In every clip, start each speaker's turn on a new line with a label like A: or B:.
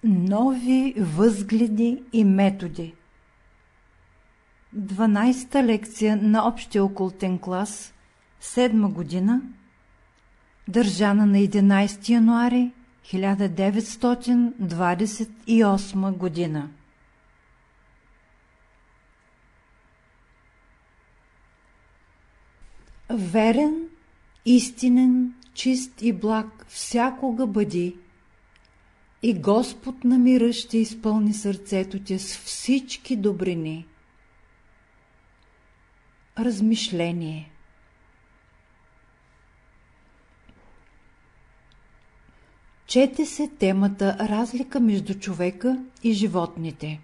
A: Нови възгледи и методи. 12-та лекция на общия окултен клас, 7 година, държана на 11 януари 1928 година. Верен, истинен, чист и благ всякога бъди, и Господ на мира ще изпълни сърцето ти с всички добрини. Размишление. Чете се темата разлика между човека и животните.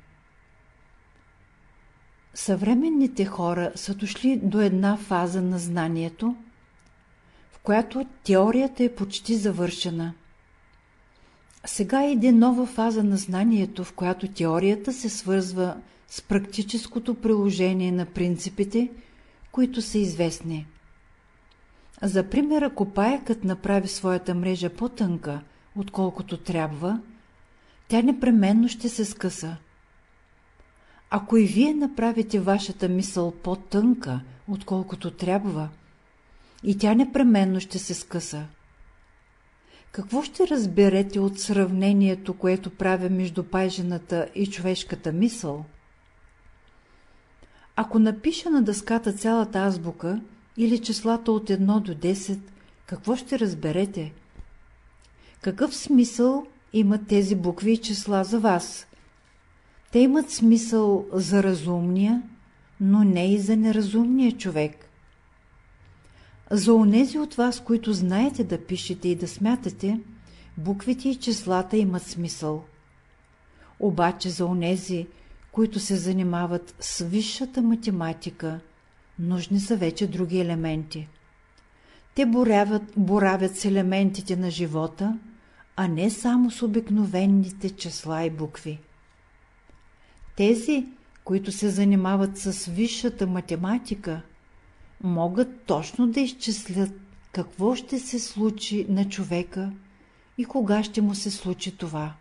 A: Съвременните хора са дошли до една фаза на знанието, в която теорията е почти завършена. Сега иде нова фаза на знанието, в която теорията се свързва с практическото приложение на принципите, които са известни. За пример, ако паякът направи своята мрежа по-тънка, отколкото трябва, тя непременно ще се скъса. Ако и вие направите вашата мисъл по-тънка, отколкото трябва, и тя непременно ще се скъса. Какво ще разберете от сравнението, което правя между пайжената и човешката мисъл? Ако напиша на дъската цялата азбука или числата от 1 до 10, какво ще разберете? Какъв смисъл имат тези букви и числа за вас? Те имат смисъл за разумния, но не и за неразумния човек. За онези от вас, които знаете да пишете и да смятате, буквите и числата имат смисъл. Обаче за онези, които се занимават с висшата математика, нужни са вече други елементи. Те боравят с елементите на живота, а не само с обикновените числа и букви. Тези, които се занимават с висшата математика, могат точно да изчислят какво ще се случи на човека и кога ще му се случи това.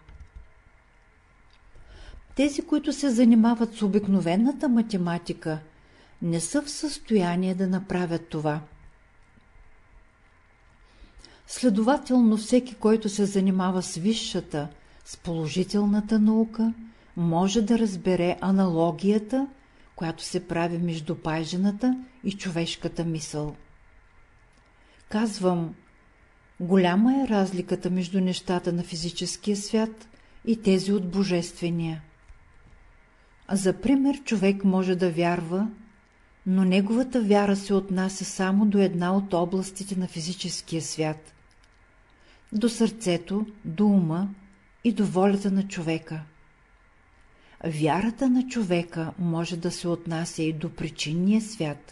A: Тези, които се занимават с обикновената математика, не са в състояние да направят това. Следователно, всеки, който се занимава с висшата, с положителната наука, може да разбере аналогията, която се прави между пайжената и човешката мисъл. Казвам, голяма е разликата между нещата на физическия свят и тези от божествения. За пример, човек може да вярва, но неговата вяра се отнася само до една от областите на физическия свят – до сърцето, до ума и до волята на човека. Вярата на човека може да се отнася и до причинния свят.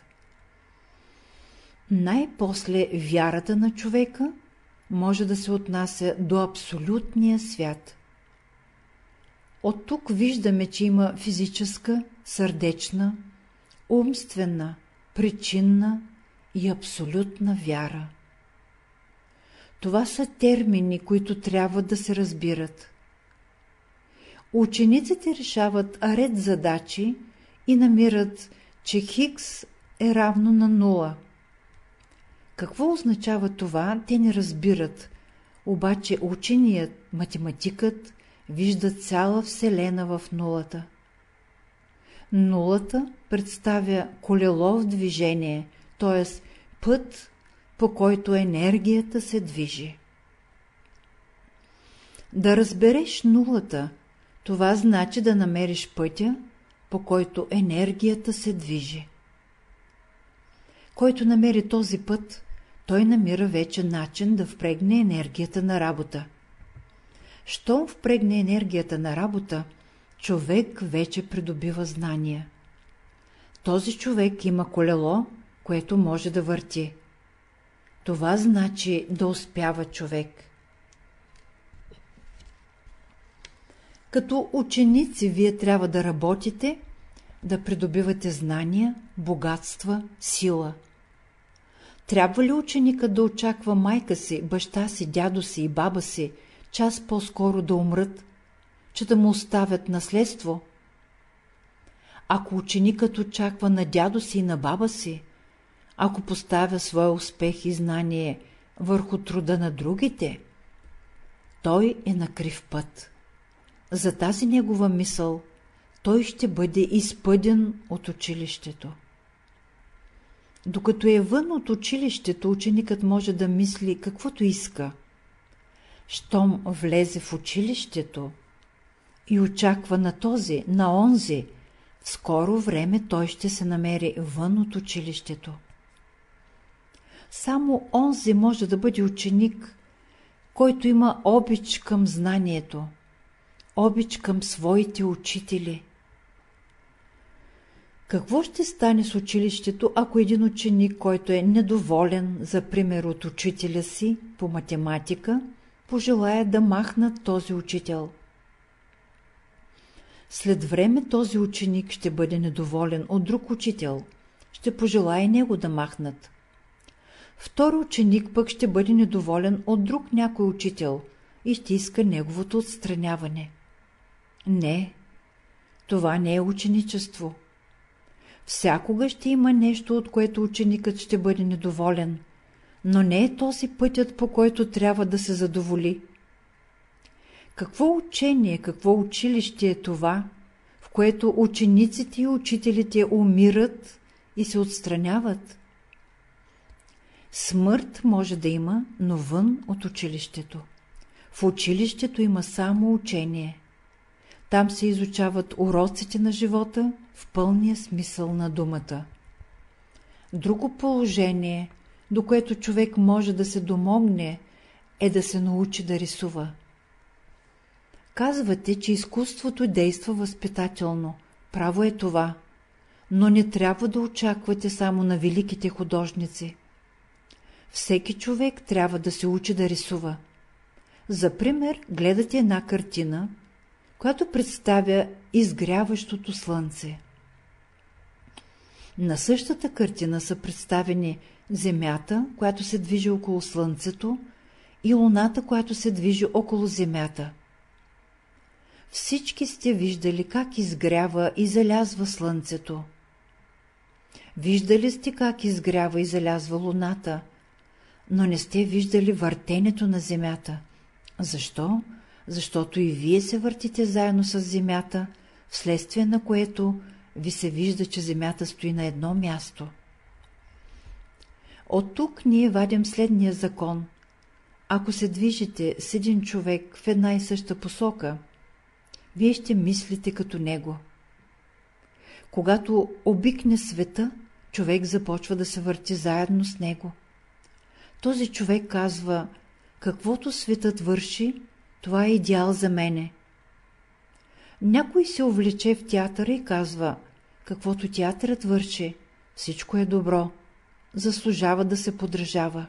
A: Най-после вярата на човека може да се отнася до абсолютния свят. От тук виждаме, че има физическа, сърдечна, умствена, причинна и абсолютна вяра. Това са термини, които трябва да се разбират. Учениците решават ред задачи и намират, че Хикс е равно на 0. Какво означава това, те не разбират, обаче ученият, математикът, вижда цяла вселена в нулата. Нулата представя колело в движение, т.е. път, по който енергията се движи. Да разбереш нулата, това значи да намериш пътя, по който енергията се движи. Който намери този път, той намира вече начин да впрегне енергията на работа. Щом впрегне енергията на работа, човек вече придобива знания. Този човек има колело, което може да върти. Това значи да успява човек. Като ученици вие трябва да работите, да придобивате знания, богатства, сила. Трябва ли ученикът да очаква майка си, баща си, дядо си и баба си час по-скоро да умрат, че да му оставят наследство? Ако ученикът очаква на дядо си и на баба си, ако поставя своя успех и знание върху труда на другите, той е на крив път. За тази негова мисъл той ще бъде изпъден от училището. Докато е вън от училището, ученикът може да мисли каквото иска. Щом влезе в училището и очаква на този, на онзи, в скоро време той ще се намери вън от училището. Само онзи може да бъде ученик, който има обич към знанието, обич към своите учители. Какво ще стане с училището, ако един ученик, който е недоволен, за пример от учителя си по математика, пожелая да махнат този учител? След време този ученик ще бъде недоволен от друг учител, ще пожелае него да махнат. Втори ученик пък ще бъде недоволен от друг някой учител и ще иска неговото отстраняване. Не, това не е ученичество. Всякога ще има нещо, от което ученикът ще бъде недоволен, но не е този пътят, по който трябва да се задоволи. Какво учение, какво училище е това, в което учениците и учителите умират и се отстраняват? Смърт може да има, но вън от училището. В училището има само учение. Там се изучават уроците на живота в пълния смисъл на думата. Друго положение, до което човек може да се домогне, е да се научи да рисува. Казвате, че изкуството действа възпитателно. Право е това, но не трябва да очаквате само на великите художници. Всеки човек трябва да се учи да рисува. За пример, гледате една картина, която представя изгряващото слънце. На същата картина са представени Земята, която се движи около Слънцето, и Луната, която се движи около Земята. Всички сте виждали как изгрява и залязва Слънцето. Виждали сте как изгрява и залязва Луната, но не сте виждали въртенето на Земята. Защо? Защото и вие се въртите заедно с Земята, вследствие на което ви се вижда, че Земята стои на едно място. От тук ние вадим следния закон. Ако се движите с един човек в една и съща посока, вие ще мислите като него. Когато обикне света, човек започва да се върти заедно с него. Този човек казва: каквото светът върши, това е идеал за мене. Някой се увлече в театъра и казва: каквото театърът върши, всичко е добро, заслужава да се подражава.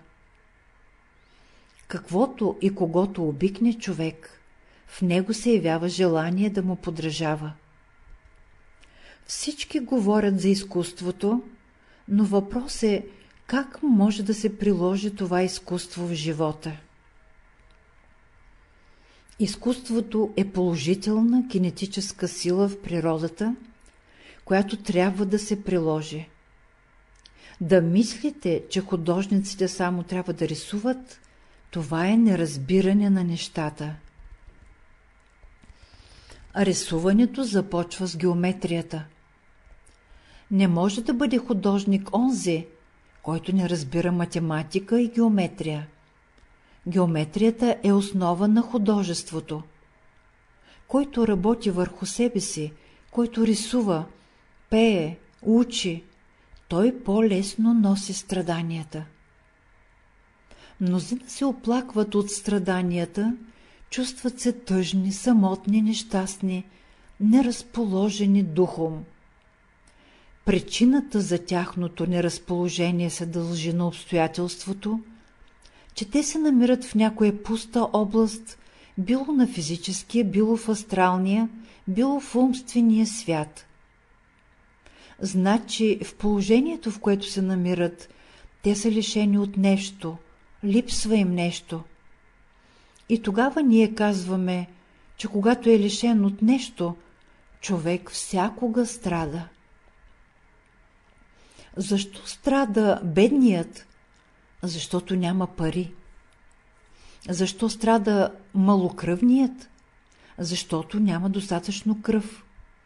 A: Каквото и когото обикне човек, в него се явява желание да му подражава. Всички говорят за изкуството, но въпрос е как може да се приложи това изкуство в живота. Изкуството е положителна кинетическа сила в природата, която трябва да се приложи. Да мислите, че художниците само трябва да рисуват, това е неразбиране на нещата. Рисуването започва с геометрията. Не може да бъде художник онзи, който не разбира математика и геометрия. Геометрията е основа на художеството. Който работи върху себе си, който рисува, пее, учи, той по-лесно носи страданията. Мнозина се оплакват от страданията, чувстват се тъжни, самотни, нещастни, неразположени духом. Причината за тяхното неразположение се дължи на обстоятелството, че те се намират в някоя пуста област, било на физическия, било в астралния, било в умствения свят. Значи в положението, в което се намират, те са лишени от нещо, липсва им нещо. И тогава ние казваме, че когато е лишен от нещо, човек всякога страда. Защо страда бедният? Защото няма пари. Защо страда малокръвният? Защото няма достатъчно кръв.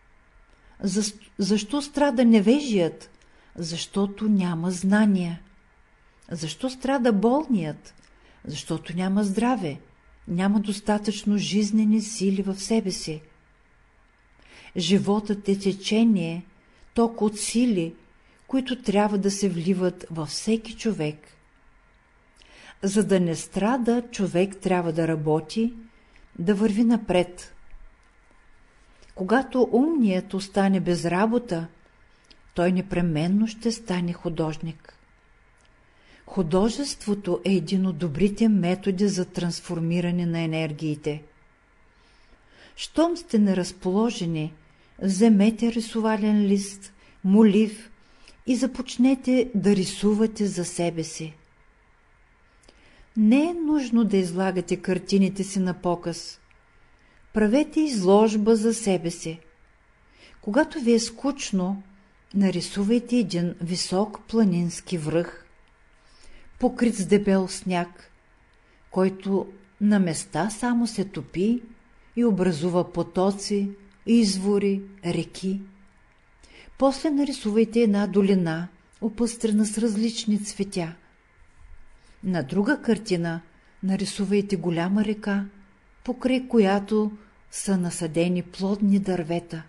A: Защо страда невежият? Защото няма знания. Защо страда болният? Защото няма здраве, няма достатъчно жизнени сили в себе си. Животът е течение, ток от сили, които трябва да се вливат във всеки човек. За да не страда, човек трябва да работи, да върви напред. Когато умният остане без работа, той непременно ще стане художник. Художеството е един от добрите методи за трансформиране на енергиите. Щом сте неразположени, вземете рисувален лист, молив и започнете да рисувате за себе си. Не е нужно да излагате картините си на показ. Правете изложба за себе си. Когато ви е скучно, нарисувайте един висок планински връх, покрит с дебел сняг, който на места само се топи и образува потоци, извори, реки. После нарисувайте една долина, опъстрена с различни цветя. На друга картина нарисувайте голяма река, покрай която са насадени плодни дървета.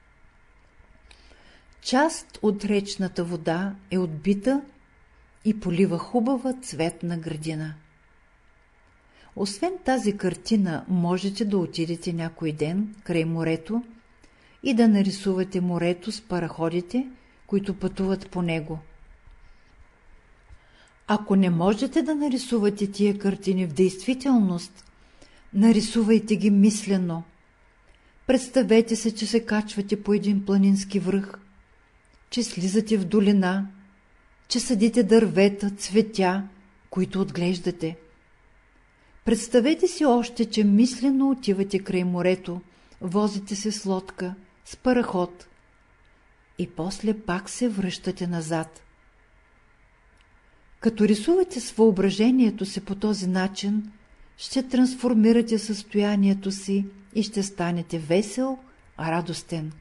A: Част от речната вода е отбита и полива хубава цветна градина. Освен тази картина, можете да отидете някой ден край морето и да нарисувате морето с параходите, които пътуват по него. Ако не можете да нарисувате тия картини в действителност, нарисувайте ги мислено. Представете се, че се качвате по един планински връх, че слизате в долина, че съдите дървета, цветя, които отглеждате. Представете си още, че мислено отивате край морето, возите се с лодка, с параход и после пак се връщате назад. Като рисувате с въображението си по този начин, ще трансформирате състоянието си и ще станете весел, радостен.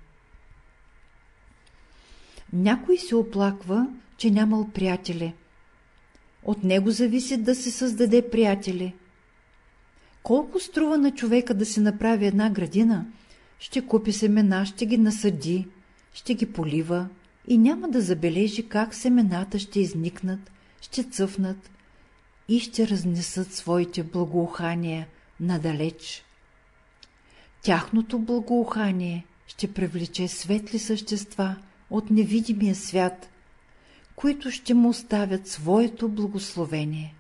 A: Някой се оплаква, че нямал приятели. От него зависи да се създаде приятели. Колко струва на човека да си направи една градина? Ще купи семена, ще ги насади, ще ги полива и няма да забележи как семената ще изникнат, ще цъфнат и ще разнесат своите благоухания надалеч. Тяхното благоухание ще привлече светли същества от невидимия свят, които ще му оставят своето благословение.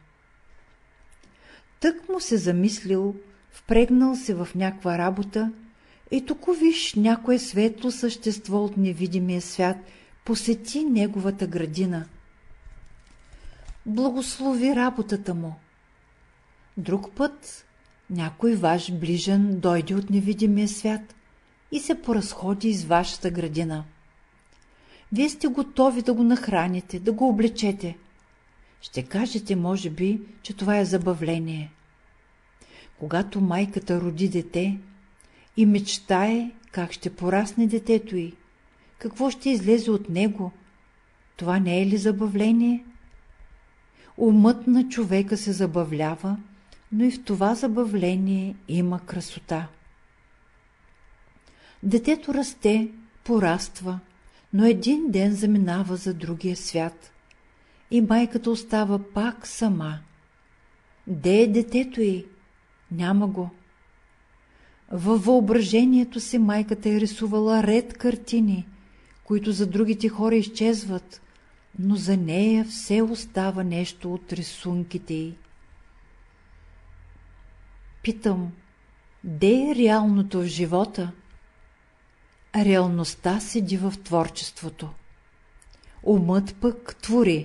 A: Тък му се замислил, впрегнал се в някаква работа и току виж някое светло същество от невидимия свят посети неговата градина. Благослови работата му. Друг път някой ваш ближен дойде от невидимия свят и се поразходи из вашата градина. Вие сте готови да го нахраните, да го облечете. Ще кажете, може би, че това е забавление. Когато майката роди дете и мечтае как ще порасне детето й, какво ще излезе от него, това не е ли забавление? Умът на човека се забавлява, но и в това забавление има красота. Детето расте, пораства, но един ден заминава за другия свят и майката остава пак сама. Де е детето й? Няма го. Във въображението си майката е рисувала ред картини, които за другите хора изчезват, но за нея все остава нещо от рисунките й. Питам, де е реалното в живота? Реалността седи в творчеството. Умът пък твори.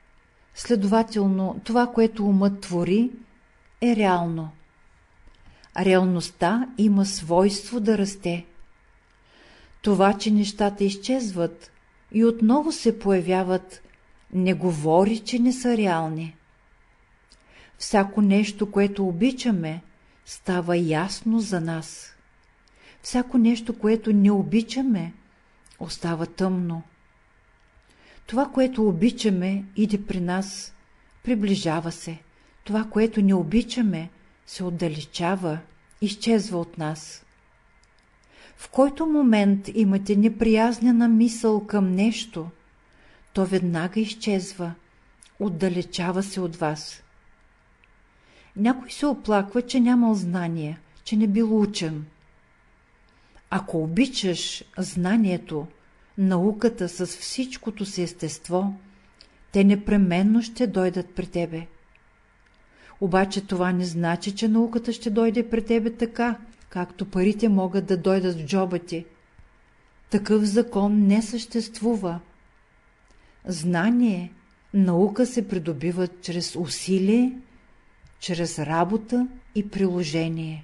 A: Следователно, това, което умът твори, е реално. реалността има свойство да расте. Това, че нещата изчезват и отново се появяват, не говори, че не са реални. Всяко нещо, което обичаме, става ясно за нас. Всяко нещо, което не обичаме, остава тъмно. Това, което обичаме, иде при нас, приближава се. Това, което не обичаме, се отдалечава, изчезва от нас. В който момент имате неприязнена мисъл към нещо, то веднага изчезва, отдалечава се от вас. Някой се оплаква, че нямал знания, че не бил учен. Ако обичаш знанието, науката с всичкото си естество, те непременно ще дойдат при тебе. Обаче това не значи, че науката ще дойде при тебе така, както парите могат да дойдат в джоба ти. Такъв закон не съществува. Знание, наука се придобиват чрез усилие, чрез работа и приложение.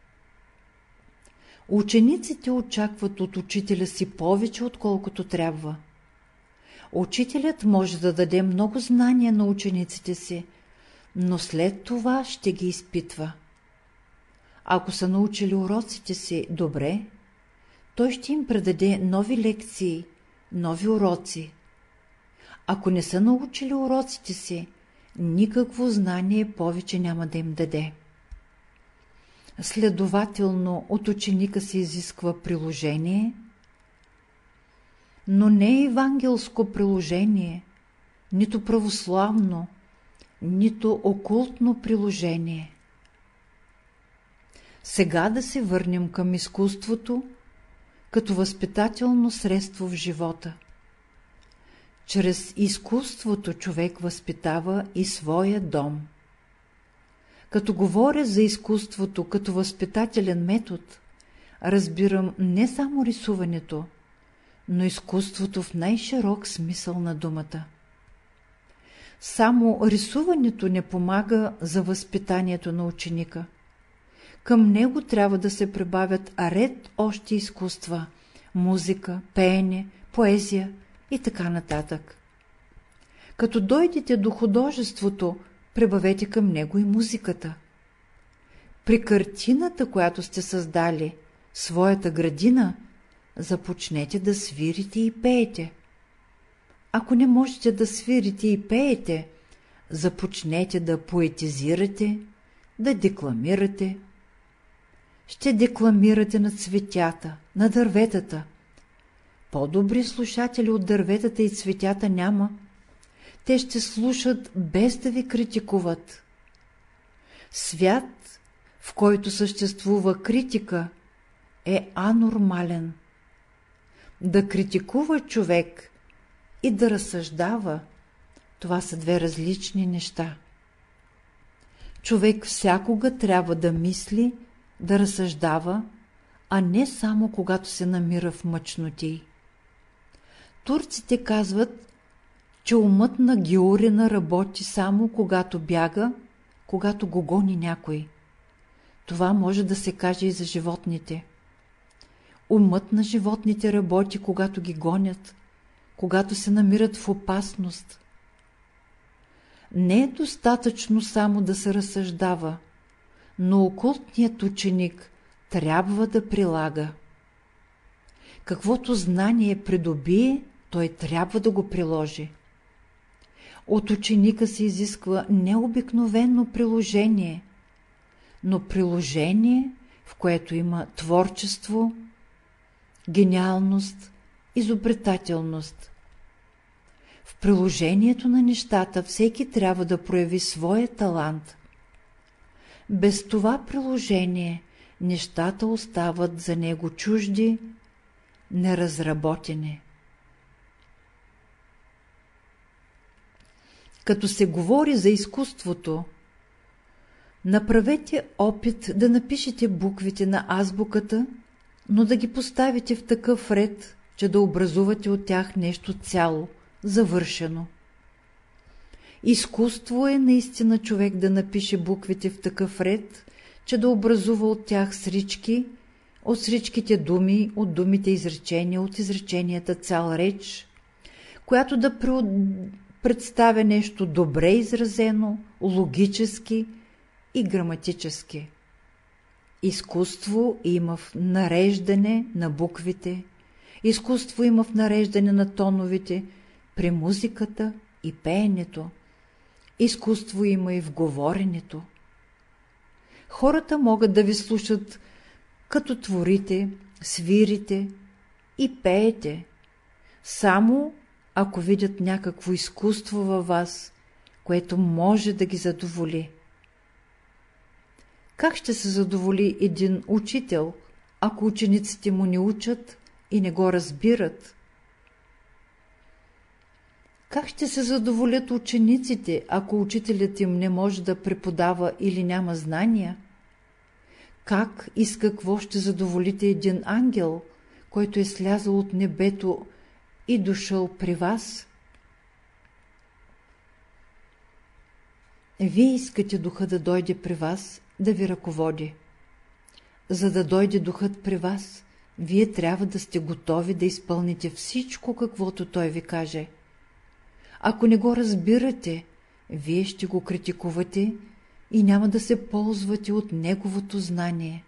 A: Учениците очакват от учителя си повече, отколкото трябва. Учителят може да даде много знания на учениците си, но след това ще ги изпитва. Ако са научили уроците си добре, той ще им предаде нови лекции, нови уроци. Ако не са научили уроците си, никакво знание повече няма да им даде. Следователно, от ученика се изисква приложение, но не евангелско приложение, нито православно, нито окултно приложение. Сега да се върнем към изкуството, като възпитателно средство в живота. Чрез изкуството човек възпитава и своя дом. Като говоря за изкуството като възпитателен метод, разбирам не само рисуването, но изкуството в най-широк смисъл на думата. Само рисуването не помага за възпитанието на ученика. Към него трябва да се прибавят ред още изкуства – музика, пеене, поезия и така нататък. Като дойдете до художеството, прибавете към него и музиката. При картината, която сте създали, своята градина, започнете да свирите и пеете. Ако не можете да свирите и пеете, започнете да поетизирате, да декламирате. Ще декламирате на цветята, на дърветата. По-добри слушатели от дърветата и цветята няма. Те ще слушат без да ви критикуват. Свят, в който съществува критика, е анормален. Да критикува човек и да разсъждава, това са две различни неща. Човек всякога трябва да мисли, да разсъждава, а не само когато се намира в мъчноти. Турците казват, че умът на Георина работи само когато бяга, когато го гони някой. Това може да се каже и за животните. Умът на животните работи, когато ги гонят, когато се намират в опасност. Не е достатъчно само да се разсъждава, но окултният ученик трябва да прилага. Каквото знание придобие, той трябва да го приложи. От ученика се изисква необикновено приложение, но приложение, в което има творчество, гениалност, изобретателност. В приложението на нещата всеки трябва да прояви своя талант. Без това приложение нещата остават за него чужди, неразработени. Като се говори за изкуството, направете опит да напишете буквите на азбуката, но да ги поставите в такъв ред, че да образувате от тях нещо цяло, завършено. Изкуство е наистина човек да напише буквите в такъв ред, че да образува от тях срички, от сричките думи, от думите изречения, от изреченията цял реч, която да представя нещо добре изразено, логически и граматически. Изкуство има в нареждане на буквите, изкуство има в нареждане на тоновете при музиката и пеенето, изкуство има и в говоренето. Хората могат да ви слушат, като творите, свирите и пеете, само ако видят някакво изкуство във вас, което може да ги задоволи. Как ще се задоволи един учител, ако учениците му не учат и не го разбират? Как ще се задоволят учениците, ако учителят им не може да преподава или няма знания? Как и с какво ще задоволите един ангел, който е слязъл от небето и дошъл при вас? Вие искате духа да дойде при вас, да ви ръководи. За да дойде духът при вас, вие трябва да сте готови да изпълните всичко, каквото той ви каже. Ако не го разбирате, вие ще го критикувате и няма да се ползвате от неговото знание.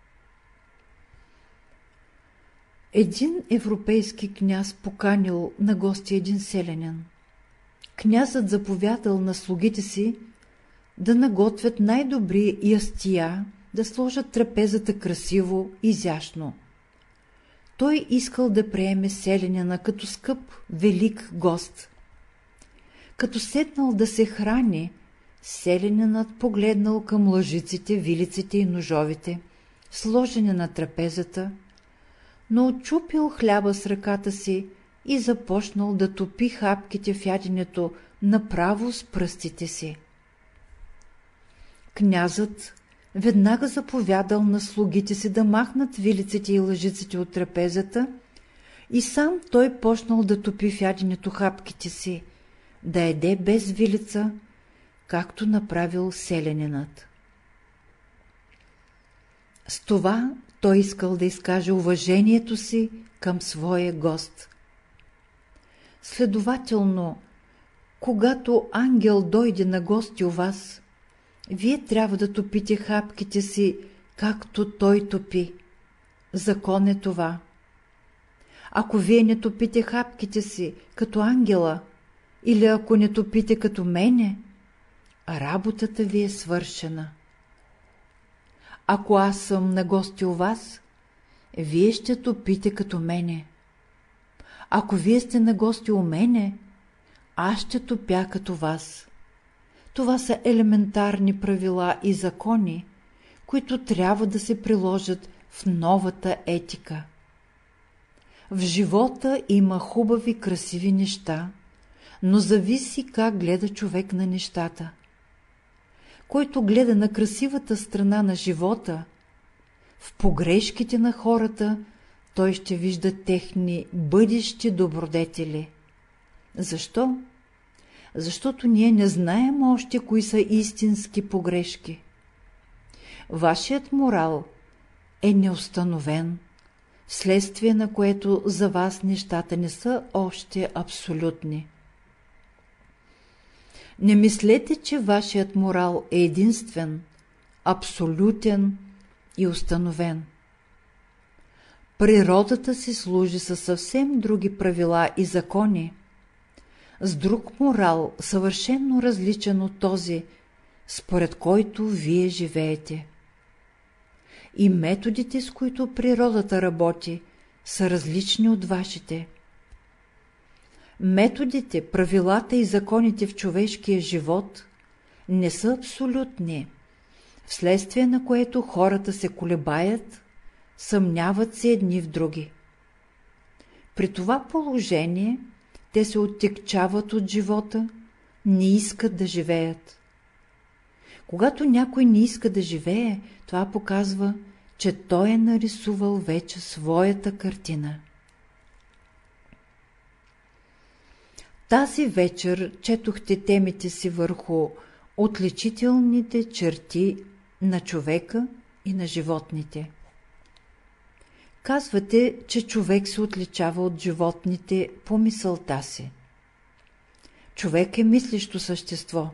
A: Един европейски княз поканил на гости един селянин. Князът заповядал на слугите си да наготвят най-добри ястия, да сложат трапезата красиво, изящно. Той искал да приеме селянина като скъп, велик гост. Като седнал да се храни, селянинът погледнал към лъжиците, вилиците и ножовите, сложени на трапезата, но отчупил хляба с ръката си и започнал да топи хапките в яденето направо с пръстите си. Князът веднага заповядал на слугите си да махнат вилиците и лъжиците от трапезата и сам той почнал да топи в яденето хапките си, да еде без вилица, както направил селянинът. С това той искал да изкаже уважението си към своя гост. Следователно, когато ангел дойде на гости у вас, вие трябва да топите хапките си, както той топи. Закон е това. Ако вие не топите хапките си, като ангела, или ако не топите като мене, работата ви е свършена. Ако аз съм на гости у вас, вие ще топите като мене. Ако вие сте на гости у мене, аз ще топя като вас. Това са елементарни правила и закони, които трябва да се приложат в новата етика. В живота има хубави, красиви неща, но зависи как гледа човек на нещата. Който гледа на красивата страна на живота, в погрешките на хората, той ще вижда техни бъдещи добродетели. Защо? Защото ние не знаем още кои са истински погрешки. Вашият морал е неустановен, вследствие на което за вас нещата не са още абсолютни. Не мислете, че вашият морал е единствен, абсолютен и установен. Природата си служи със съвсем други правила и закони, с друг морал, съвършенно различен от този, според който вие живеете. И методите, с които природата работи, са различни от вашите. Методите, правилата и законите в човешкия живот не са абсолютни, вследствие на което хората се колебаят, съмняват се едни в други. При това положение те се оттекчават от живота, не искат да живеят. Когато някой не иска да живее, това показва, че той е нарисувал вече своята картина. Тази вечер четохте темите си върху отличителните черти на човека и на животните. Казвате, че човек се отличава от животните по мисълта си. Човек е мислещо същество.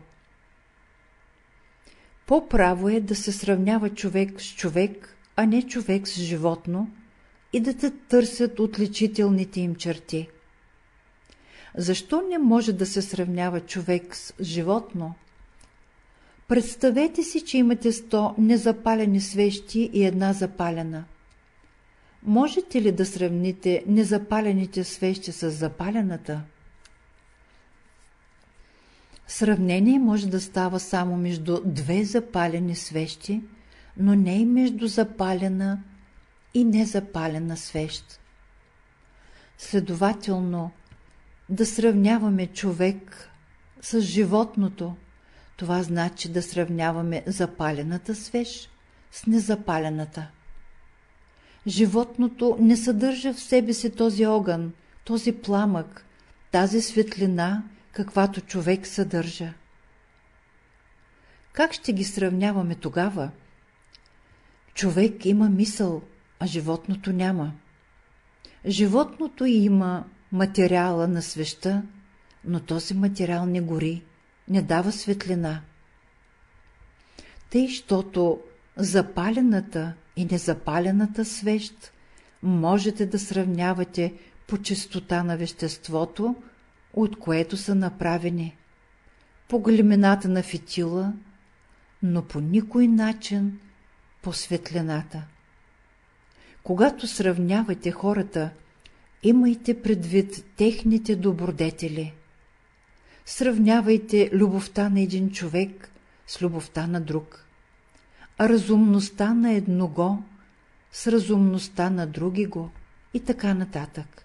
A: По-право е да се сравнява човек с човек, а не човек с животно, и да те търсят отличителните им черти. Защо не може да се сравнява човек с животно? Представете си, че имате 100 незапалени свещи и една запалена. Можете ли да сравните незапалените свещи с запалената? Сравнение може да става само между две запалени свещи, но не и между запалена и незапалена свещ. Следователно, да сравняваме човек с животното, това значи да сравняваме запалената свещ с незапалената. Животното не съдържа в себе си този огън, този пламък, тази светлина, каквато човек съдържа. Как ще ги сравняваме тогава? Човек има мисъл, а животното няма. Животното има материала на свещта, но този материал не гори, не дава светлина. Тъй, щото запалената и незапалената свещ можете да сравнявате по чистота на веществото, от което са направени, по големината на фитила, но по никой начин по светлината. Когато сравнявате хората, имайте предвид техните добродетели. Сравнявайте любовта на един човек с любовта на друг, а разумността на едного с разумността на другиго и така нататък.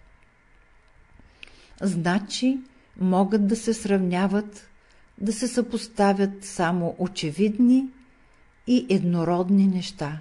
A: Значи могат да се сравняват, да се съпоставят само очевидни и еднородни неща.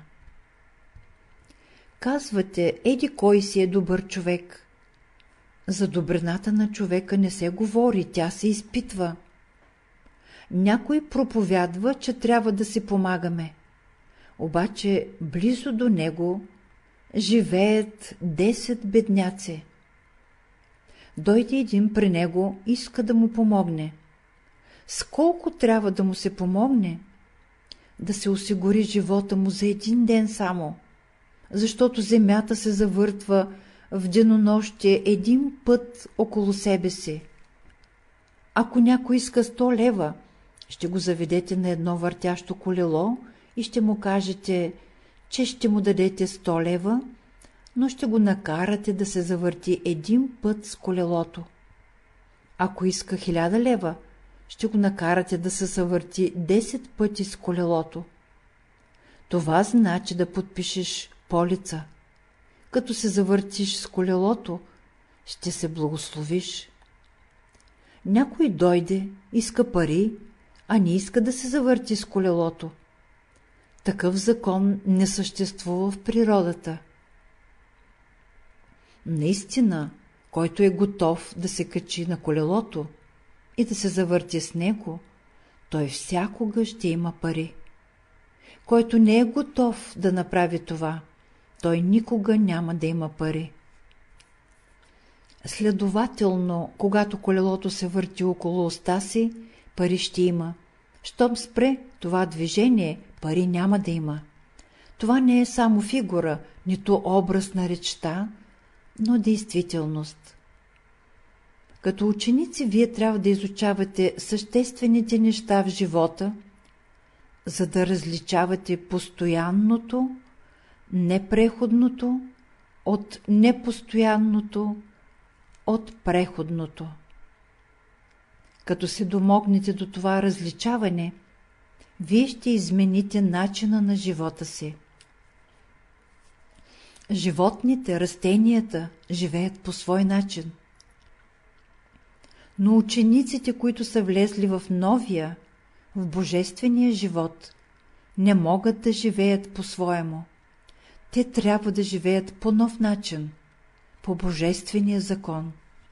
A: Казвате, еди кой си е добър човек. За добрината на човека не се говори, тя се изпитва. Някой проповядва, че трябва да си помагаме. Обаче близо до него живеят 10 бедняци. Дойде един при него, иска да му помогне. С колко трябва да му се помогне? Да се осигури живота му за един ден само, защото земята се завъртва в денонощие един път около себе си. Ако някой иска 100 лева, ще го заведете на едно въртящо колело и ще му кажете, че ще му дадете 100 лева, но ще го накарате да се завърти един път с колелото. Ако иска 1000 лева, ще го накарате да се завърти 10 пъти с колелото. Това значи да подпишеш полица. Като се завъртиш с колелото, ще се благословиш. Някой дойде, иска пари, а не иска да се завърти с колелото. Такъв закон не съществува в природата. Наистина, който е готов да се качи на колелото и да се завърти с него, той всякога ще има пари. Който не е готов да направи това, той никога няма да има пари. Следователно, когато колелото се върти около оста си, пари ще има. Щом спре това движение, пари няма да има. Това не е само фигура, нито образ на речта, но действителност. Като ученици вие трябва да изучавате съществените неща в живота, за да различавате постоянното, непреходното от непостоянното, от преходното. Като се домогнете до това различаване, вие ще измените начина на живота си. Животните, растенията живеят по свой начин. Но учениците, които са влезли в новия, в божествения живот, не могат да живеят по-своему. Те трябва да живеят по нов начин, по божествения закон.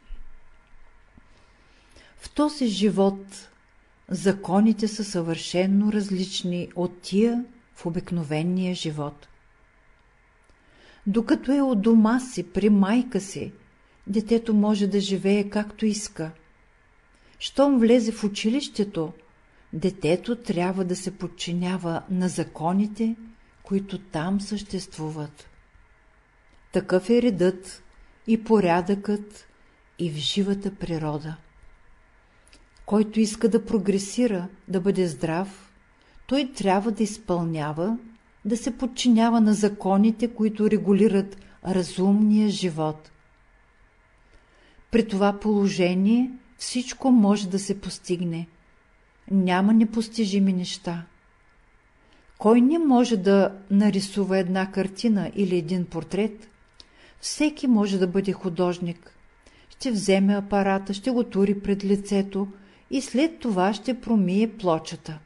A: В този живот законите са съвършенно различни от тия, в обикновения живот. Докато е у дома си, при майка си, детето може да живее както иска. Щом влезе в училището, детето трябва да се подчинява на законите, които там съществуват. Такъв е редът и порядъкът и в живата природа. Който иска да прогресира, да бъде здрав, той трябва да изпълнява, да се подчинява на законите, които регулират разумния живот. При това положение всичко може да се постигне. Няма непостижими неща. Кой не може да нарисува една картина или един портрет? Всеки може да бъде художник. Ще вземе апарата, ще го тури пред лицето и след това ще промие плочата.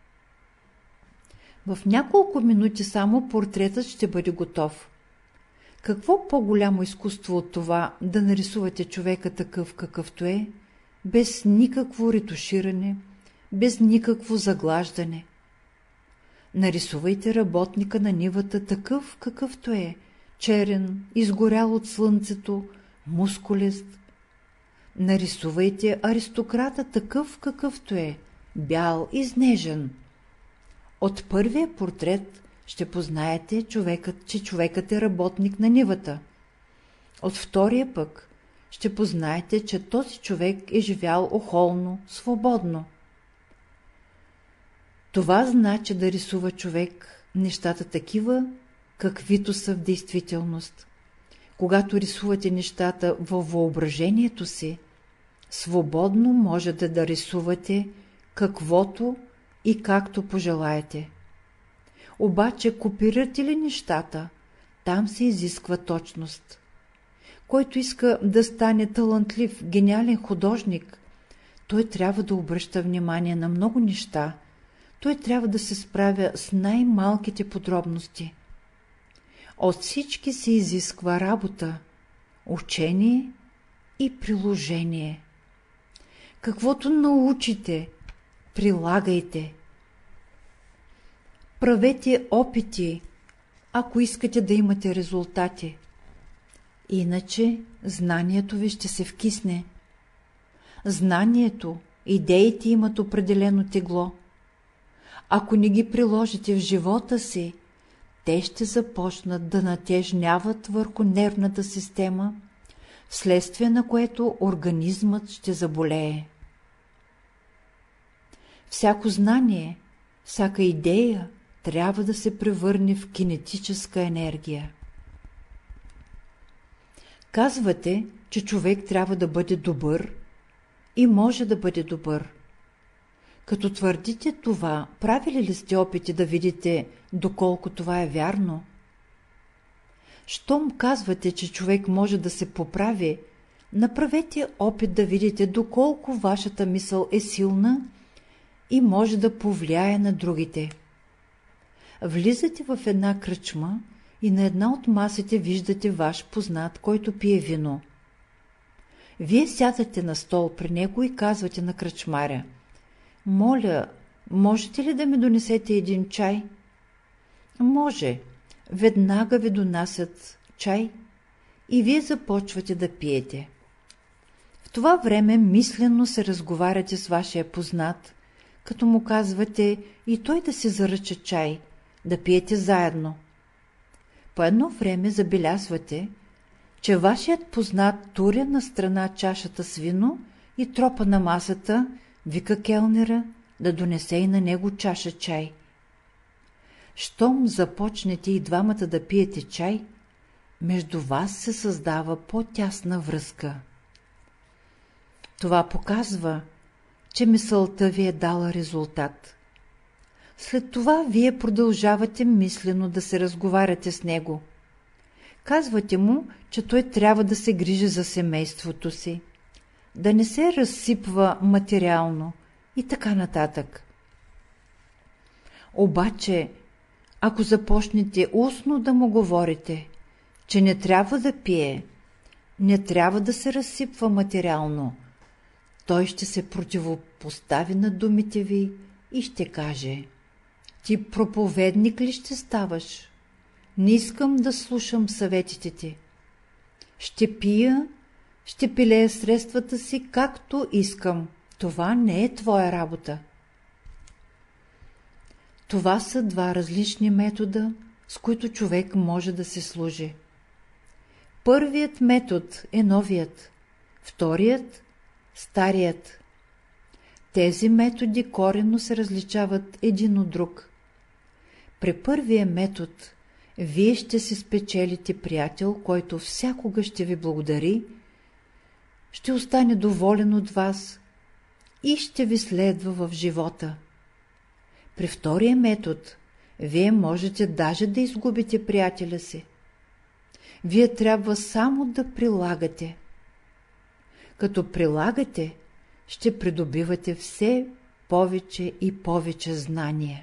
A: В няколко минути само портретът ще бъде готов. Какво по-голямо изкуство от това да нарисувате човека такъв какъвто е, без никакво ретуширане, без никакво заглаждане? Нарисувайте работника на нивата такъв какъвто е, черен, изгорял от слънцето, мускулест. Нарисувайте аристократа такъв какъвто е, бял, изнежен. От първия портрет ще познаете че човекът е работник на нивата. От втория пък ще познаете, че този човек е живял охолно, свободно. Това значи да рисува човек нещата такива, каквито са в действителност. Когато рисувате нещата във въображението си, свободно можете да рисувате каквото и както пожелаете. Обаче копирате ли нещата, там се изисква точност. Който иска да стане талантлив, гениален художник, той трябва да обръща внимание на много неща, той трябва да се справя с най-малките подробности. От всички се изисква работа, учение и приложение. Каквото научите, прилагайте. Правете опити, ако искате да имате резултати. Иначе знанието ви ще се вкисне. Знанието, идеите имат определено тегло. Ако не ги приложите в живота си, те ще започнат да натежняват върху нервната система, вследствие на което организмът ще заболее. Всяко знание, всяка идея трябва да се превърне в кинетическа енергия. Казвате, че човек трябва да бъде добър и може да бъде добър. Като твърдите това, правили ли сте опити да видите доколко това е вярно? Щом казвате, че човек може да се поправи, направете опит да видите доколко вашата мисъл е силна и може да повлияе на другите. Влизате в една кръчма и на една от масите виждате ваш познат, който пие вино. Вие сядате на стол при него и казвате на кръчмаря: „Моля, можете ли да ми донесете един чай?“ „Може“. Веднага ви донасят чай и вие започвате да пиете. В това време мислено се разговаряте с вашия познат, като му казвате и той да си заръча чай, да пиете заедно. По едно време забелязвате, че вашият познат туря на страна чашата с вино и тропа на масата, вика келнера да донесе и на него чаша чай. Щом започнете и двамата да пиете чай, между вас се създава по-тясна връзка. Това показва, че мисълта ви е дала резултат. След това вие продължавате мислено да се разговаряте с него. Казвате му, че той трябва да се грижи за семейството си, да не се разсипва материално и така нататък. Обаче, ако започнете устно да му говорите, че не трябва да пие, не трябва да се разсипва материално, той ще се противопостави на думите ви и ще каже: Ти проповедник ли ще ставаш? Не искам да слушам съветите ти. Ще пия, ще пилея средствата си както искам. Това не е твоя работа. Това са два различни метода, с които човек може да се служи. Първият метод е новият, вторият – старият. Тези методи коренно се различават един от друг. При първия метод вие ще си спечелите приятел, който всякога ще ви благодари, ще остане доволен от вас и ще ви следва в живота. При втория метод вие можете даже да изгубите приятеля си. Вие трябва само да прилагате. Като прилагате, ще придобивате все повече и повече знания.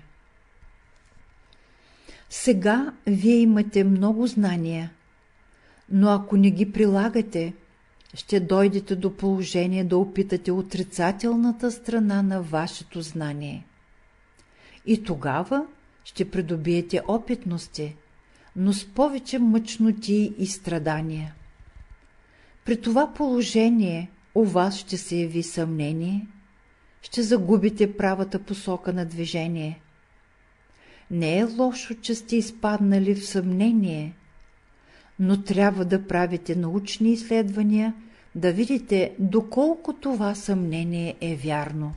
A: Сега вие имате много знания, но ако не ги прилагате, ще дойдете до положение да опитате отрицателната страна на вашето знание. И тогава ще придобиете опитности, но с повече мъчноти и страдания. При това положение у вас ще се яви съмнение, ще загубите правата посока на движение. Не е лошо, че сте изпаднали в съмнение, но трябва да правите научни изследвания, да видите доколко това съмнение е вярно.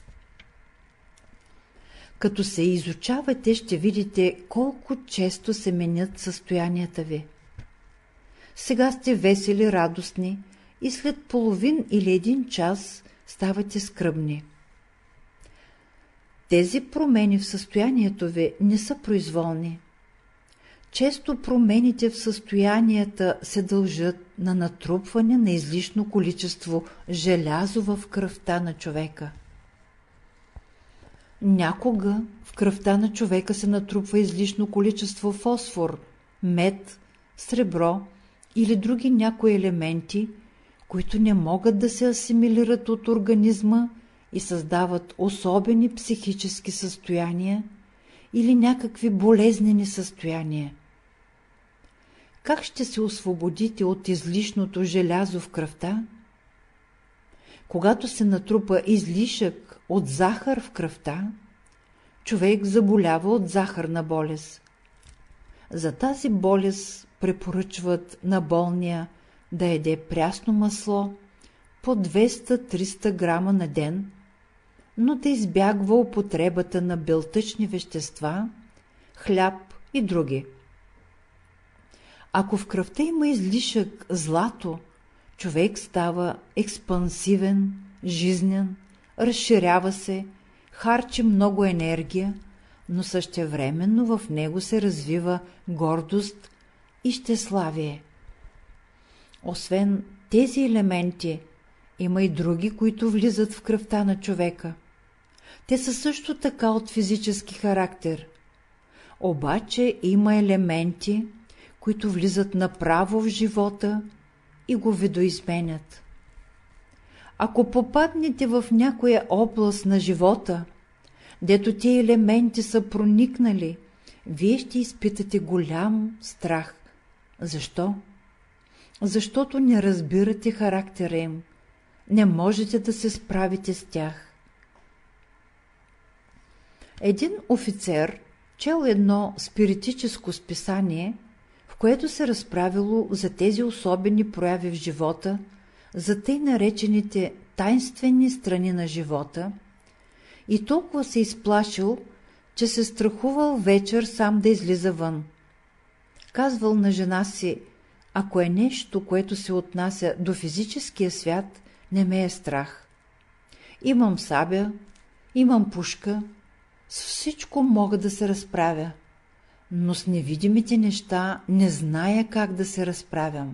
A: Като се изучавате, ще видите колко често се менят състоянията ви. Сега сте весели, радостни и след половин или един час ставате скръбни. Тези промени в състоянието ви не са произволни. Често промените в състоянията се дължат на натрупване на излишно количество желязо в кръвта на човека. Някога в кръвта на човека се натрупва излишно количество фосфор, мед, сребро или други някои елементи, които не могат да се асимилират от организма и създават особени психически състояния или някакви болезнени състояния. Как ще се освободите от излишното желязо в кръвта? Когато се натрупа излишък от захар в кръвта, човек заболява от захарна болест. За тази болест препоръчват на болния да яде прясно масло по 200-300 грама на ден, но да избягва употребата на белтъчни вещества, хляб и други. Ако в кръвта има излишък злато, човек става експансивен, жизнен, разширява се, харчи много енергия, но същевременно в него се развива гордост и щеславие. Освен тези елементи, има и други, които влизат в кръвта на човека. Те са също така от физически характер. Обаче има елементи, които влизат направо в живота и го видоизменят. Ако попаднете в някоя област на живота, дето тия елементи са проникнали, вие ще изпитате голям страх. Защо? Защото не разбирате характера им, не можете да се справите с тях. Един офицер чел едно спиритическо списание, в което се разправило за тези особени прояви в живота, за тъй наречените тайнствени страни на живота, и толкова се изплашил, че се страхувал вечер сам да излиза вън. Казвал на жена си: ако е нещо, което се отнася до физическия свят, не ме е страх. Имам сабя, имам пушка, с всичко мога да се разправя, но с невидимите неща не зная как да се разправям.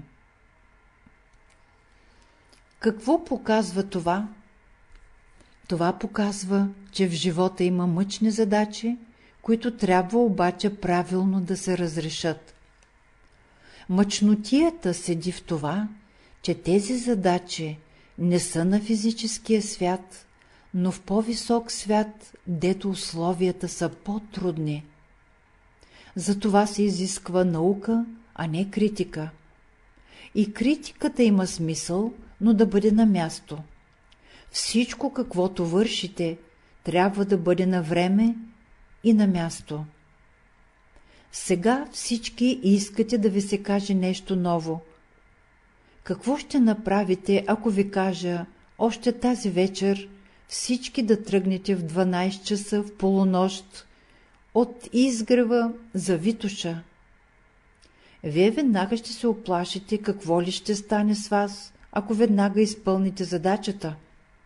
A: Какво показва това? Това показва, че в живота има мъчни задачи, които трябва обаче правилно да се разрешат. Мъчнотията седи в това, че тези задачи не са на физическия свят, но в по-висок свят, дето условията са по-трудни. Затова се изисква наука, а не критика. И критиката има смисъл, но да бъде на място. Всичко, каквото вършите, трябва да бъде на време и на място. Сега всички искате да ви се каже нещо ново. Какво ще направите, ако ви кажа още тази вечер всички да тръгнете в 12 часа в полунощ от изгрева за Витоша? Вие веднага ще се оплашите какво ли ще стане с вас, ако веднага изпълните задачата.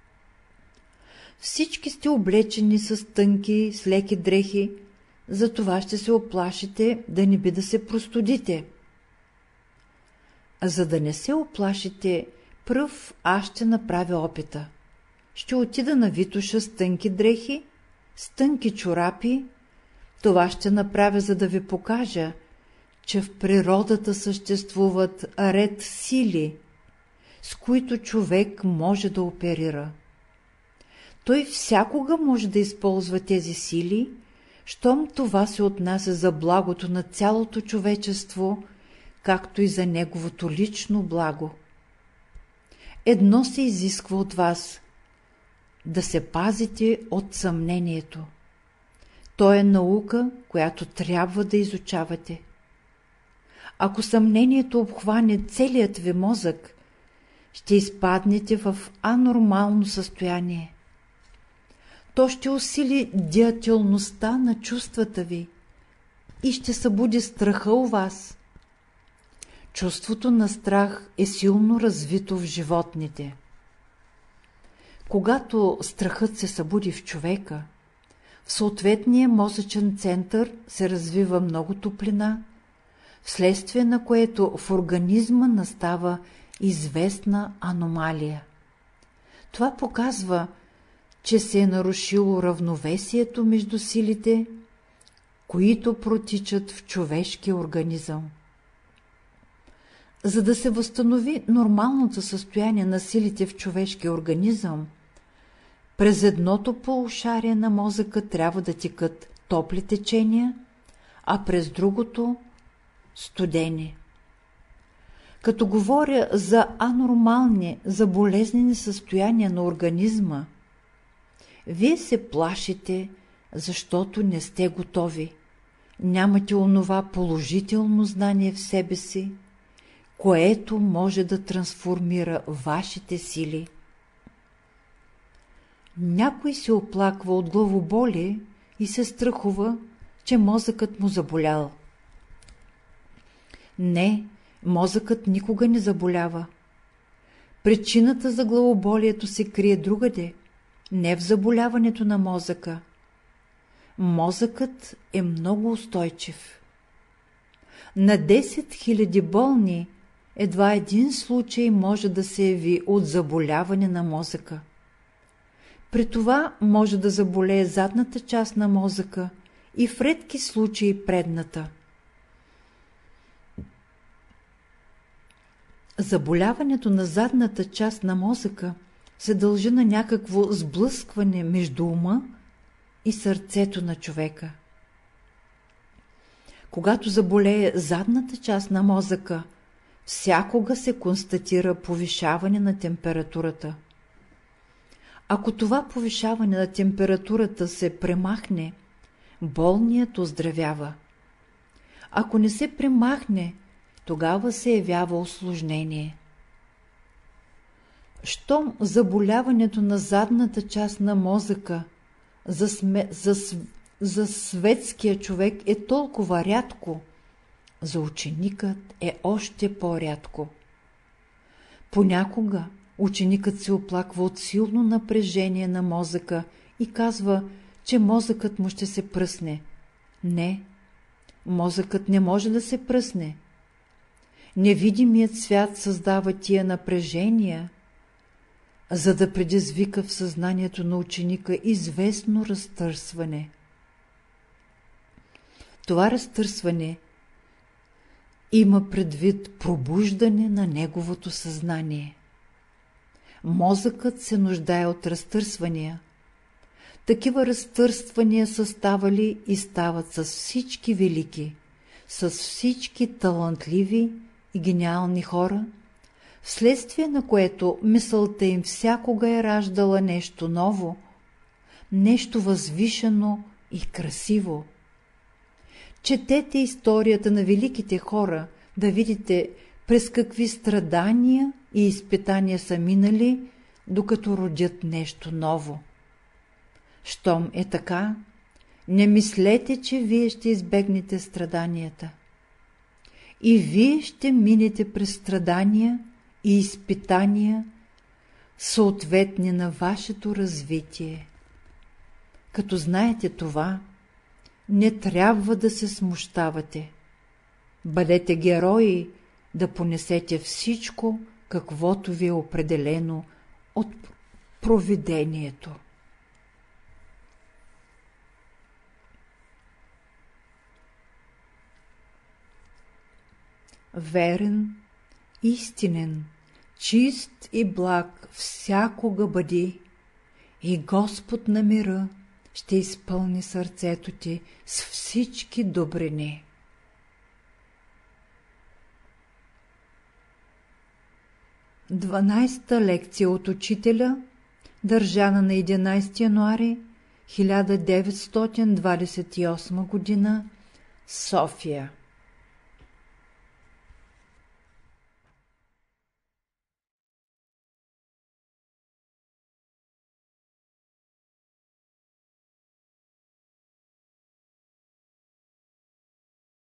A: Всички сте облечени с тънки, с леки дрехи, затова ще се оплашите да не би да се простудите. А за да не се оплашите, пръв аз ще направя опита. Ще отида на Витоша с тънки дрехи, с тънки чорапи. Това ще направя, за да ви покажа, че в природата съществуват ред сили, с които човек може да оперира. Той всякога може да използва тези сили, щом това се отнася за благото на цялото човечество, както и за неговото лично благо. Едно се изисква от вас – да се пазите от съмнението. То е наука, която трябва да изучавате. Ако съмнението обхване целият ви мозък, ще изпаднете в анормално състояние. То ще усили деятелността на чувствата ви и ще събуди страха у вас. Чувството на страх е силно развито в животните. Когато страхът се събуди в човека, в съответния мозъчен център се развива много топлина, вследствие на което в организма настава известна аномалия. Това показва, че се е нарушило равновесието между силите, които протичат в човешкия организъм. За да се възстанови нормалното състояние на силите в човешкия организъм, през едното полушарие на мозъка трябва да текат топли течения, а през другото – студени. Като говоря за анормални, за болезнени състояния на организма, вие се плашите, защото не сте готови, нямате онова положително знание в себе си, което може да трансформира вашите сили. Някой се оплаква от главоболие и се страхува, че мозъкът му заболял. Не, мозъкът никога не заболява. Причината за главоболието се крие другаде, не в заболяването на мозъка. Мозъкът е много устойчив. На 10 000 болни едва един случай може да се яви от заболяване на мозъка. При това може да заболее задната част на мозъка и в редки случаи предната. Заболяването на задната част на мозъка се дължи на някакво сблъскване между ума и сърцето на човека. Когато заболее задната част на мозъка, всякога се констатира повишаване на температурата. Ако това повишаване на температурата се премахне, болният оздравява. Ако не се премахне, тогава се явява усложнение. Щом заболяването на задната част на мозъка за светския човек е толкова рядко, за ученикът е още по-рядко. Понякога ученикът се оплаква от силно напрежение на мозъка и казва, че мозъкът му ще се пръсне. Не, мозъкът не може да се пръсне. Невидимият свят създава тия напрежения, за да предизвика в съзнанието на ученика известно разтърсване. Това разтърсване има предвид пробуждане на неговото съзнание. Мозъкът се нуждае от разтърсвания, Такива разтърствания са ставали и стават с всички велики, с всички талантливи и гениални хора, вследствие на което мисълта им всякога е раждала нещо ново, нещо възвишено и красиво. Четете историята на великите хора, да видите през какви страдания и изпитания са минали, докато родят нещо ново. Щом е така, не мислете, че вие ще избегнете страданията. И вие ще минете през страдания и изпитания, съответни на вашето развитие. Като знаете това, не трябва да се смущавате. Бъдете герои да понесете всичко, каквото ви е определено от провидението. Верен, истинен, чист и благ всякога бъди, и Господ на мира ще изпълни сърцето ти с всички добрини. 12-та лекция от учителя, държана на 11 януари 1928 г. София.